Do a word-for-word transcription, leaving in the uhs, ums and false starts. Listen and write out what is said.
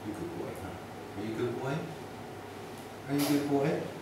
You're a good boy, huh? Are you a good boy? Are you a good boy?